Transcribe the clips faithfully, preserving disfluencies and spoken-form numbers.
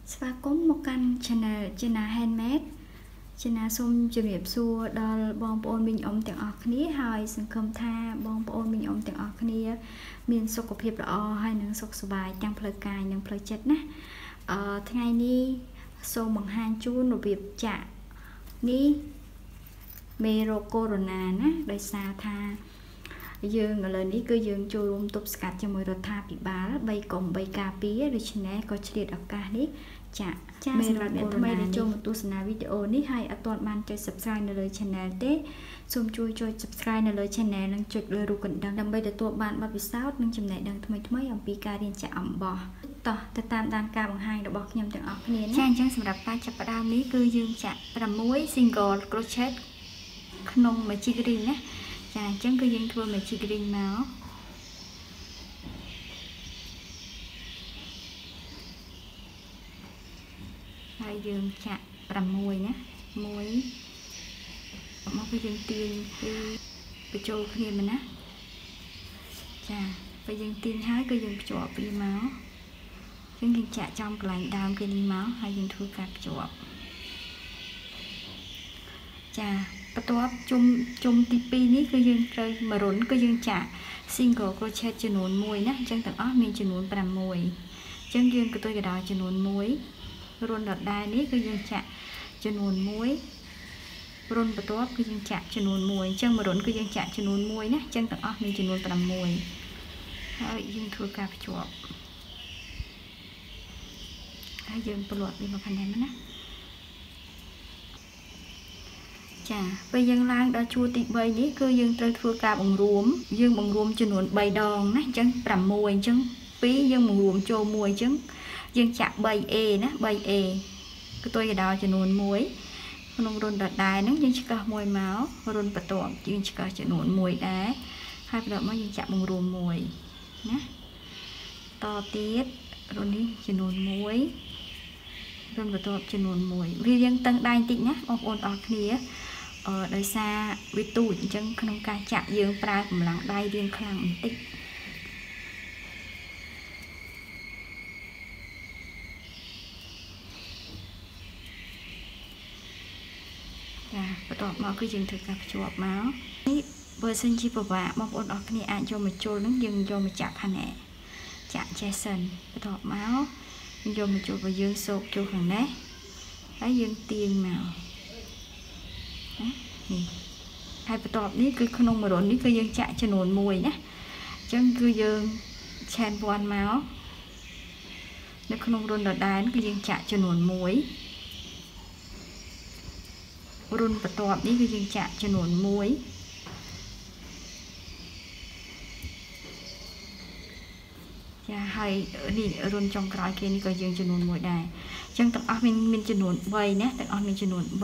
สวัสดีមកកាន់ channel Jenna Handmade Jenna សូមជម្រាបសួរដល់បងប្អូនមីងអ៊ំទាំងអស់គ្នាហើយសង្ឃឹមថាបងប្អូនមីងអ៊ំទាំងអស់គ្នាមានសុខភាពល្អហើយនិងសុខសប្បាយទាំងផ្លូវកាយនិងផ្លូវចិត្តណាអឺថ្ងៃនេះសូមបង្ហាញជូនរបៀបចាក់នេះមេរោគកូវីដ ណាដោយសារថាយើងឥឡូវនេះគឺយើងចូលរួមទប់ស្កាត់ជាមួយរដ្ឋាភិបាលបីកុំបីការពារដូច្នេះក៏ឆ្លៀតឱកាសនេះចាក់មេរោគអ្នកថ្មីដែលចូលមកទស្សនាវីដេអូនេះហើយអត់ទាន់បានចុច Subscribe នៅលើ Channel ទេសូមជួយចុច Subscribe នៅលើ Channel និងចុចលើរូបកណ្ដឹងដើម្បីទទួលបានបទពិសោធន៍និងចំណេះដឹងថ្មីៗអំពីការរៀនចាក់អំបោះតោះទៅតាមដានការបង្ហាញរបស់ខ្ញុំទាំងអស់គ្នាណាចាអញ្ចឹងសម្រាប់ការចាប់ផ្ដើមនេះគឺយើងចាក់6 single crochet ក្នុង Magic Ring ណាចាអញ្ចឹងគឺយើងធ្វើ Magic Ring មកហើយយើងចាក់6ណាមួយមកគឺយើងទាញគឺបញ្ចូលគ្នាមកណាចាពេលយើងទាញហើយគឺយើងភ្ជាប់វាមកអញ្ចឹងយើងចាក់ចំកន្លែងដើមគេនេះមកហើយយើងធ្វើការភ្ជាប់ចាបន្ទាប់ជុំជុំទី2នេះគឺយើងត្រូវមរុនគឺយើងចាក់ single crochet ចំនួន1ណាអញ្ចឹងទាំងអស់មានចំនួន6អញ្ចឹងយើងកន្ទុយកដល់ចំនួន1រុនដដែលនេះគឺយើងចាក់ចំនួន1រុនបន្ទាប់គឺយើងចាក់ចំនួន1អញ្ចឹងមរុនគឺយើងចាក់ចំនួន1ណាអញ្ចឹងទាំងអស់មានចំនួន6ហើយយើងធ្វើការភ្ជាប់ហើយយើងពន្លត់វាមកខាងនេះណាចាពេលយើងឡើងដល់ជួរទី3នេះគឺយើងត្រូវធ្វើការបង្រួមយើងបង្រួមចំនួន3ដងណាអញ្ចឹង6អញ្ចឹង2យើងបង្រួមចូល1អញ្ចឹងយើងចាក់ 3A ណា 3A គឺទៅដល់ចំនួន1ក្នុងរុនដដែលហ្នឹងយើងឆ្កឹះមួយមករុនបន្ទាប់យើងឆ្កឹះចំនួន1ដែរហើយបន្ទាប់មកយើងចាក់បង្រួមមួយណាតទៀតរុននេះចំនួន1រុនបន្ទាប់ចំនួន1វាយើងតឹងដៃបន្តិចណាបងប្អូនអរគ្នាអឺដោយសារវាទូចអញ្ចឹងក្នុងការចាក់យើងប្រើកម្លាំងដៃរៀងខ្លាំងបន្តិចចាបន្ទាប់មកគឺយើងធ្វើការភ្ជាប់មកនេះបើសិនជាពិបាកបងប្អូនអរគ្នាអាចយកមកជុលនឹងយើងយកមកចាក់ខាងនេះចាក់ចេះសិនបន្ទាប់មកយកមកជុលរបស់យើងសោកចូលខាងនេះហើយយើងទាញមកណានេះហើយបន្ទាប់នេះគឺក្នុងមរុននេះគឺយើងចាក់ចំនួន1ណាអញ្ចឹងគឺយើងឆែនពាន់មកនៅក្នុងរុនដដែលគឺយើងចាក់ចំនួន1រុនបន្ទាប់នេះគឺយើងចាក់ចំនួន1ចាហើយនេះរុនចុងក្រោយគេនេះក៏យើងចំនួន1ដែរអញ្ចឹងទាំងអស់មានមានចំនួន3ណាទាំងអស់មានចំនួន3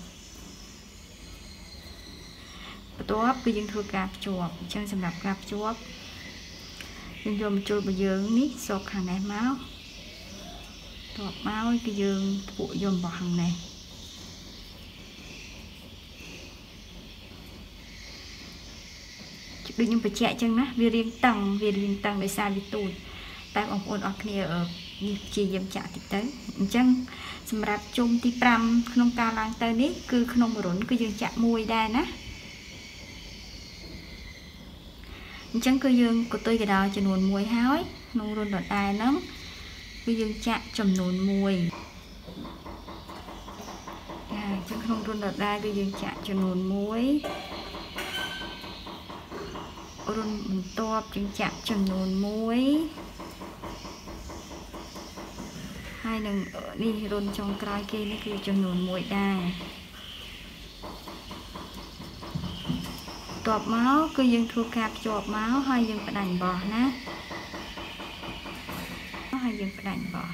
បន្ទាប់គឺយើងធ្វើការភ្ជាប់អញ្ចឹងសម្រាប់ការភ្ជាប់យើងយកមកជុលរបស់យើងនេះសកខាងនេះមកបន្ទាប់មកគឺយើងពួកយករបស់ខាងនេះដូចខ្ញុំបញ្ជាក់អញ្ចឹងណាវារៀងតឹងវារៀងតឹងដោយសារវាទូចតែបងប្អូនអរគ្នានេះជាយាមចាក់តិចទៅអញ្ចឹងសម្រាប់ជុំទី5ក្នុងការឡើងទៅនេះគឺក្នុងរុនគឺយើងចាក់មួយដែរណាអញ្ចឹងគឺយើងកន្ទុយកដល់ចំនួន1ហើយក្នុងរុនដដែលហ្នឹងគឺយើងចាក់ចំនួន1ចាអញ្ចឹងក្នុងរុនដដែលគឺយើងចាក់ចំនួន1រុនបន្ទាប់យើងចាក់ចំនួន1ហើយនឹងនេះរុនចុងក្រោយគេនេះគឺចំនួន1ដែរបន្ទាប់មកគឺយើងធ្វើការភ្ជាប់មកហើយយើងផ្ដាច់បោះណាហើយយើងផ្ដាច់បោះ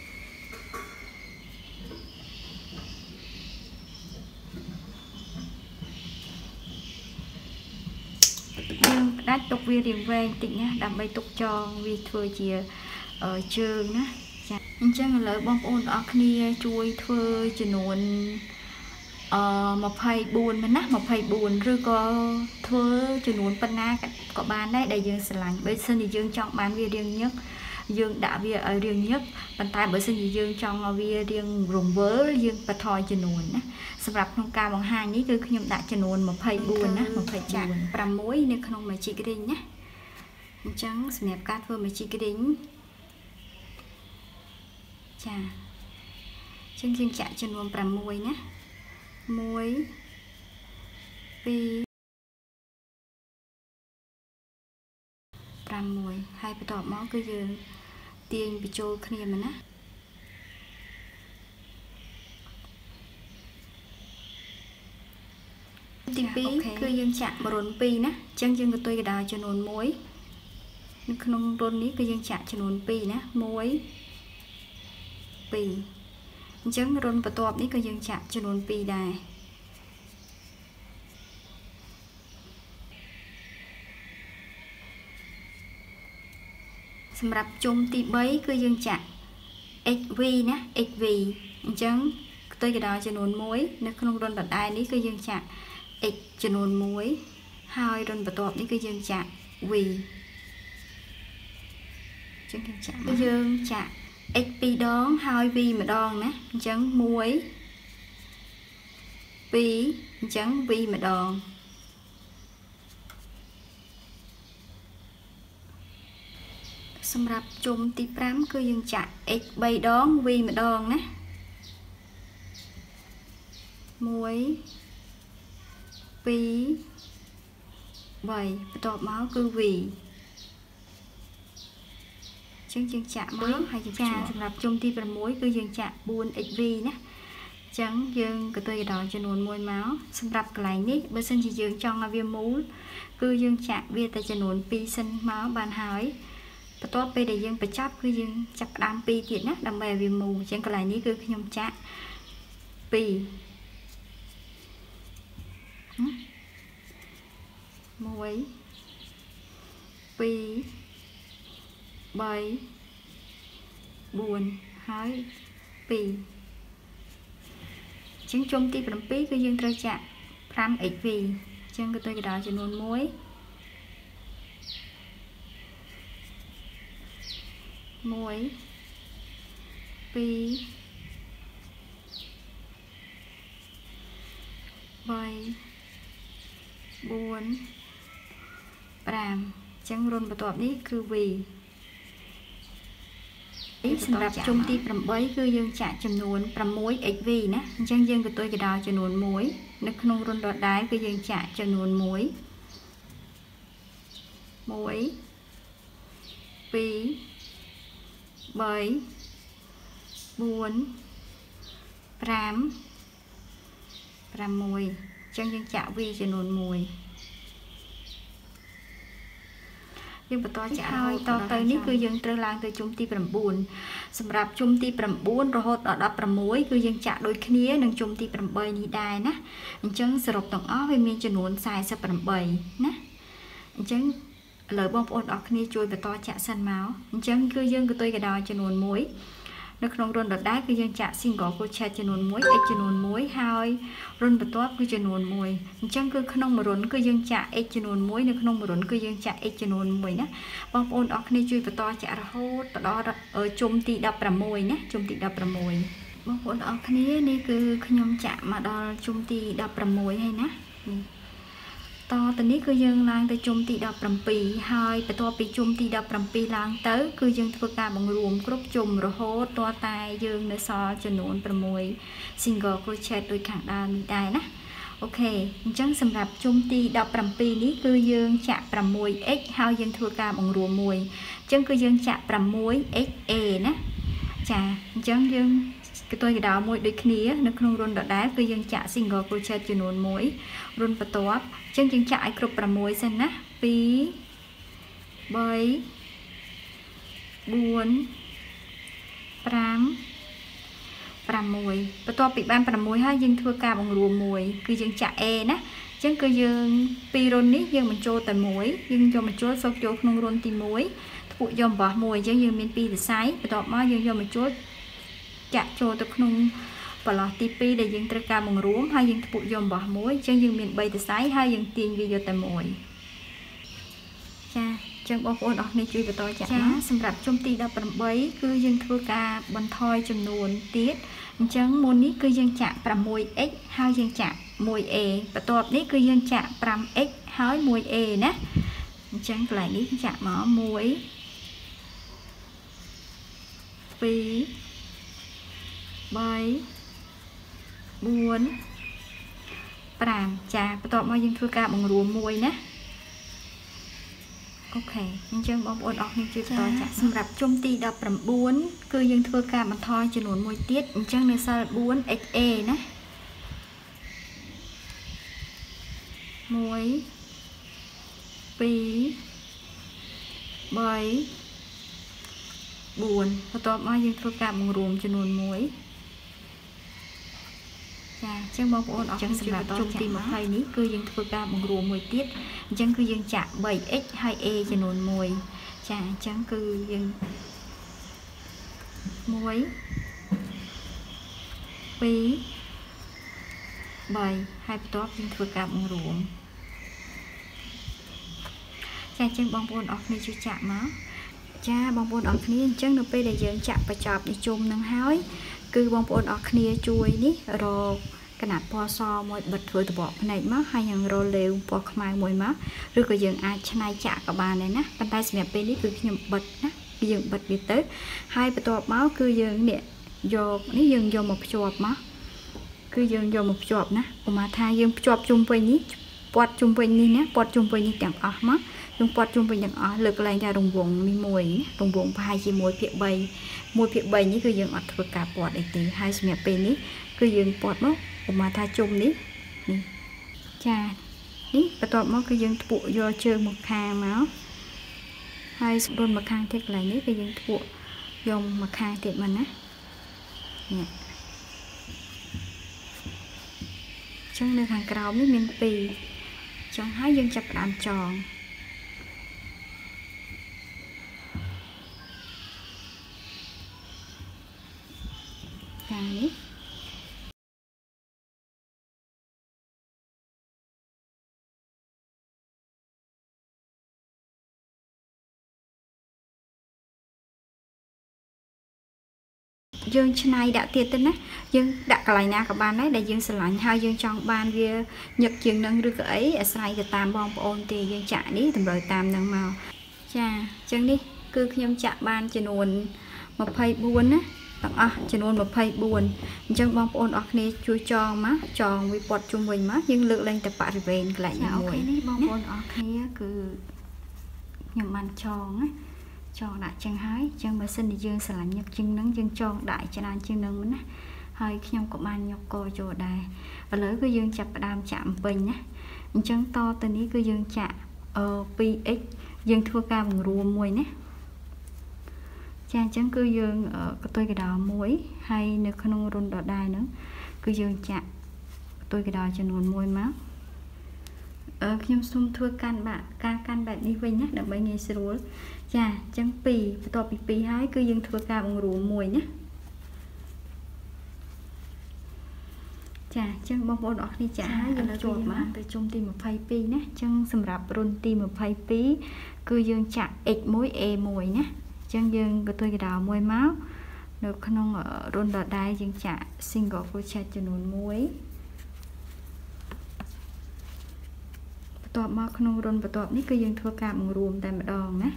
យើងផ្ដាច់ទុកវារៀងវែងតិចណាដើម្បីទុកចងវាធ្វើជាជើងណាចាអញ្ចឹងឥឡូវបងប្អូនអរគ្នាជួយធ្វើចំនួនអឺ24មែនណា24ឬក៏ធ្វើចំនួនប៉ុណ្ណាក៏បានដែរដែលយើងស្រឡាញ់បើសិនជាយើងចង់បានវារៀងញឹក dương đã vì ở riêng nhất bàn tay bởi sinh dương trong vì riêng rùng vớ dương và thoi chân nuồn á sắpรับtrong ca bằng hai ní cứ nhầm đã chân nuồn một phây buồn á một phây chạc pram mối nên không mà chị cái đinh nhé trắng snap cát vừa mà chị cái đính chà chân dương chạc chân nuồn pram mối nhé muối pi pram muối haiไปต่อ món គឺយើងទាញបញ្ចូលគ្នាមកណាទីពីរគឺយើងចាក់រុនពីរណាអញ្ចឹងយើងក៏ទុយកដល់ចំនួនមួយនៅក្នុងរុននេះគឺយើងចាក់ចំនួនពីរណាមួយពីរអញ្ចឹងរុនបន្ទាប់នេះក៏យើងចាក់ចំនួនពីរដែរសម្រាប់ជុំទីបីគឺយើងចាក់ ích vi ណា ích vi អញ្ចឹងផ្ទុយទៅដល់ចំនួនមួយនៅក្នុងរុនដដែលនេះគឺយើងចាក់ x ចំនួនមួយហើយរុនបន្ទាប់នេះគឺយើងចាក់ v អញ្ចឹងយើងចាក់យើងចាក់ x ពីរដងហើយ v ម្ដងណាអញ្ចឹងមួយពីរអញ្ចឹង v ម្ដងសម្រាប់ជុំទីប្រាំគឺយើងចាក់ x បីដង v ម្ដងណាមួយពីរបីបន្ទាប់មកគឺ v អញ្ចឹងយើងចាក់មកហើយយើងចាក់សម្រាប់ជុំទីប្រាំមួយគឺយើងចាក់ four x v ណាអញ្ចឹងយើងក៏ទៅដល់ចំនួនមួយមកសម្រាប់កន្លែងនេះបើសិនជាយើងចង់ឲ្យវាមូលគឺយើងចាក់វាតែចំនួនពីរសិនមកបានហើយបន្ទាប់ពេលដែលយើងបញ្ចប់គឺយើងចាប់ផ្ដើមពីរទៀតណាដើម្បីឲ្យវាមូលអញ្ចឹងកន្លែងនេះគឺខ្ញុំចាក់ពីរមួយពីរបី bốnហើយពីរអញ្ចឹងជុំទីប្រាំពីរគឺយើងត្រូវចាក់ five x v អញ្ចឹងគឺទៅដល់ចំនួនមួយមួយពីរបី bốn ប្រាំអញ្ចឹងរុនបន្ទាប់នេះគឺ v សម្រាប់ជុំទីប្រាំបីគឺយើងចាក់ចំនួន six x v ណាអញ្ចឹងយើងក៏ទុយកដល់ចំនួនមួយនៅក្នុងរុនដដែលគឺយើងចាក់ចំនួនមួយមួយពីរបី bốn ប្រាំ ប្រាំមួយអញ្ចឹងយើងចាក់ v ចំនួនមួយយើងបន្តចាក់ហើយតទៅនេះគឺយើងត្រូវឡើងទៅជុំទី nine សម្រាប់ជុំទី nine រហូតដល់ sixteenគឺយើងចាក់ដូចគ្នានឹងជុំទី eight នេះដែរណាអញ្ចឹងសរុបទាំងអស់វាមានចំនួន forty-eight ណាអញ្ចឹងឥឡូវបងប្អូនអរគ្នាជួយបន្តចាក់សិនមកអញ្ចឹងគឺយើងក៏ទុយកដល់ចំនួនមួយនៅក្នុងរុនដដែលគឺយើងចាក់ single crochet ចំនួនមួយ x ចំនួនមួយហើយរុនបន្ទាប់គឺចំនួនមួយអញ្ចឹងគឺក្នុងមួយរុនគឺយើងចាក់ x ចំនួនមួយនៅក្នុងមួយរុនគឺយើងចាក់ x ចំនួនមួយណាបងប្អូនអរគ្នាជួយបន្តចាក់រហូតទៅដល់ជុំទី sixteen ណាជុំទី sixteen បងប្អូនអរគ្នានេះគឺខ្ញុំចាក់មកដល់ជុំទី sixteen ហើយណាតទៅនេះគឺយើងឡើងទៅជុំទី seventeenហើយបន្ទាប់ពីជុំទី seventeenឡើងទៅគឺយើងធ្វើការបង្រួមគ្រប់ជុំរហូតតតែយើងនៅសល់ចំនួនsix single crochet ដូចខាងដើមនេះដែរណាអូខេអញ្ចឹងសម្រាប់ជុំទី seventeenនេះគឺយើងចាក់ six x ហើយយើងធ្វើការបង្រួមមួយអញ្ចឹងគឺយើងចាក់ six x a ណាចាអញ្ចឹងយើងគឺទុយកដល់មួយដូចគ្នានៅក្នុងរុនដដែលគឺយើងចាក់ single crochet ចំនួនមួយរុនបន្ទាប់អញ្ចឹងយើងចាក់ឲ្យគ្រប់sixសិនណាtwo 3 four 5 6បន្ទាប់ពីបានsixហើយយើងធ្វើការបង្រួមមួយគឺយើងចាក់ A ណាអញ្ចឹងគឺយើងពីរុននេះយើងបញ្ចូលតែមួយយើងយកបញ្ចូលសូកចូលក្នុងរុនទីoneធ្ពួកយកអំបោះមួយអញ្ចឹងយើងមានពីរសរសៃបន្ទាប់មកយើងយកបញ្ចូលចាក់ចូលទៅក្នុងបន្លោះទីtwoដែលយើងត្រូវការបង្រួមហើយយើងធ្ពួកយកអំបោះមួយអញ្ចឹងយើងមានthreeសរសៃហើយយើងទាញវាយកតែមួយចាអចឹងបងប្អូនអរគ្នាជួយបន្តចាចាសម្រាប់ជុំទីដប់ប្រាំបីគឺយើងធ្វើការបន្ថយចំនួនទៀតអញ្ចឹងមុននេះគឺយើងចាក់ ប្រាំមួយអិច ហើយយើងចាក់ មួយអេ បន្ទាប់នេះគឺយើងចាក់ ប្រាំអិច ហើយ មួយអេ ណាអញ្ចឹងកន្លែងនេះចាក់មកមួយ ពីរ បី បួន ប្រាំ ចាបន្ទាប់មកយើងធ្វើការបង្រួមមួយណាអូខេអញ្ចឹងបងប្អូនអរគ្នាជួយបន្តចាក់សម្រាប់ជុំទីដប់ប្រាំបួនគឺយើងធ្វើការបន្ថយចំនួនមួយទៀតអញ្ចឹងនៅសល់ បួន អិច អេ ណាមួយ ពីរ បី បួនបន្ទាប់មកយើងធ្វើការបង្រួមចំនួនមួយចាអញ្ចឹងបងប្អូនអរគុណសម្រាប់ជុំទីยี่สิบនេះគឺយើងធ្វើការបង្រួមមួយទៀតអញ្ចឹងគឺយើងចាក់ បីអិច ហើយ A ចំនួនមួយចាអញ្ចឹងគឺយើងមួយ ពីរ បី ហើយបន្ទាប់យើងធ្វើការបង្រួមចាអញ្ចឹងបងប្អូនអរគ្នាជួយចាក់មកចាបងប្អូនអរគ្នាអញ្ចឹងនៅពេលដែលយើងចាក់បញ្ចប់នេះជុំនឹងហើយគឺបងប្អូនអរគ្នាជួយនេះរកកណាត់ពណ៌សមួយបិទធ្វើតបកភ្នែកមកហើយយើងរលេវពណ៌ខ្មៅមួយមកឬក៏យើងអាចឆ្នៃចាក់ក៏បានដែរណាប៉ុន្តែសម្រាប់ពេលនេះគឺខ្ញុំបិទណាយើងបិទវាទៅហើយបន្ទាប់មកគឺយើងនេះយកនេះយើងយកមកភ្ជាប់មកគឺយើងយកមកភ្ជាប់ណាឧមាថាយើងភ្ជាប់ជុំវិញនេះពាត់ជុំវិញនេះណាពាត់ជុំវិញនេះទាំងអស់មកយើងពាត់ជុំវិញទាំងអស់លើកឡើងតែរង្វង់នេះមួយរង្វង់ប្រហែលជាមួយភាគបីមួយភាគបីនេះគឺយើងអត់ធ្វើការពាត់អីទេហើយសម្រាប់ពេលនេះគឺយើងពាត់មកឧមាថាជុំនេះនេះចានេះបន្ទាប់មកគឺយើងធ្ពក់យកជើងមកខាងមកហើយស្រុនមកខាងទៀតកន្លែងនេះគឺយើងធ្ពក់យកមកខាងទៀតមកណានេះចឹងនៅខាងក្រោមនេះមានពីរចឹងហើយយើងចាប់ផ្ដើមចងខាងនេះយើងឆ្នៃដាក់ទៀតទៅណាយើងដាក់កន្លែងណាក៏បានដែរដែលយើងស្រឡាញ់ហើយយើងចង់បានវាញឹកជាងនឹងឬក៏អីអាស្រ័យទៅតាមបងប្អូនទេយើងចាក់នេះតម្រូវតាមនឹងមកចាអញ្ចឹងនេះគឺខ្ញុំចាក់បានចំនួនยี่สิบสี่ណាទាំងអស់ចំនួនยี่สิบสี่អញ្ចឹងបងប្អូនអរគ្នាជួយចងមកចងវាពាត់ជុំវិញមកយើងលើកឡើងតែបរិវេណកន្លែងនេះមួយនេះបងប្អូនអរគ្នាគឺខ្ញុំបានចងណាចងដាក់ចឹងហើយចឹងបើសិនជាយើងស្រឡាញ់ញឹកជាងនឹងយើងចងដាក់ច្រើនជាងនឹងណាហើយខ្ញុំក៏បានយកកចូលដែរឥឡូវគឺយើងចាប់ផ្ដើមចាក់អំពេញណាអញ្ចឹងតទៅនេះគឺយើងចាក់អឺ ពីរអិច យើងធ្វើការបង្រួមមួយណាចាអញ្ចឹងគឺយើងកតុយកដោមួយហើយនៅក្នុងរុនដដែលហ្នឹងគឺយើងចាក់កតុយកដោចំនួនមួយមកអឺខ្ញុំសូមធ្វើកាន់បាក់ការកាន់បែបនេះវិញណាដើម្បីងាយស្រួលចាអញ្ចឹងពីរបន្ទាប់ពីពីរហើយគឺយើងធ្វើការបង្រួមមួយណាចាអញ្ចឹងបងប្អូនអរគ្នាចាហើយយើងជួបមកទៅជុំទីยี่สิบสองណាអញ្ចឹងសម្រាប់រុនទីยี่สิบสองគឺយើងចាក់ เอ็กซ์ មួយ เอ មួយណាអញ្ចឹងយើងកតុយកដោមួយមកនៅក្នុងរុនដដែលយើងចាក់ single crochet ចំនួនមួយបន្ទាប់មកក្នុងរុនបន្ទាប់នេះគឺយើងធ្វើការបង្រួមតែម្ដងណា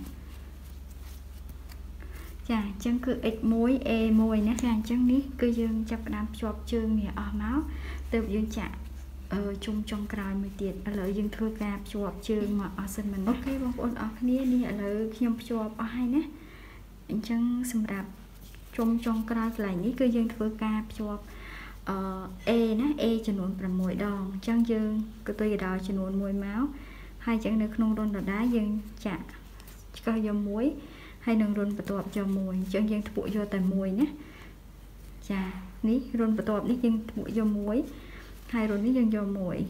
ចាអញ្ចឹងគឺ เอ็กซ์ មួយ เอ មួយណាចាអញ្ចឹងនេះគឺយើងចាប់ផ្ដើមភ្ជាប់ជើងនេះអស់មកទើបយើងចាក់អឺជុំចុងក្រោយមួយទៀតឥឡូវយើងធ្វើការភ្ជាប់ជើងមកអស់សិនមែនអូខេបងប្អូនអរគ្នានេះឥឡូវខ្ញុំភ្ជាប់អស់ហើយណាអញ្ចឹងសម្រាប់ជុំចុងក្រោយកន្លែងនេះគឺយើងធ្វើការភ្ជាប់អឺ A ណា A ចំនួនប្រាំមួយដងអញ្ចឹងយើងកតុយកដោចំនួនមួយមកហើយអញ្ចឹងនៅក្នុងរុនដដែលយើងចាក់ឆ្កឹះយកមួយហើយនឹងរុនបន្ទាប់យកមួយអញ្ចឹងយើងធ្ពក់យកតែមួយណាចានេះរុនបន្ទាប់នេះយើងធ្ពក់យកមួយហើយរុននេះយើងយកមួយ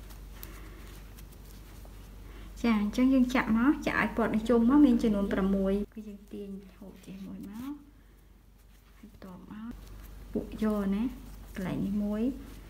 ចាអញ្ចឹងយើងចាក់មកចាក់ឲ្យពាត់នេះជុំមកមានចំនួនប្រាំមួយគឺយើងទាញហូបចេះមួយមកហើយបន្ទាប់មកពួកយកណាកន្លែងនេះមួយ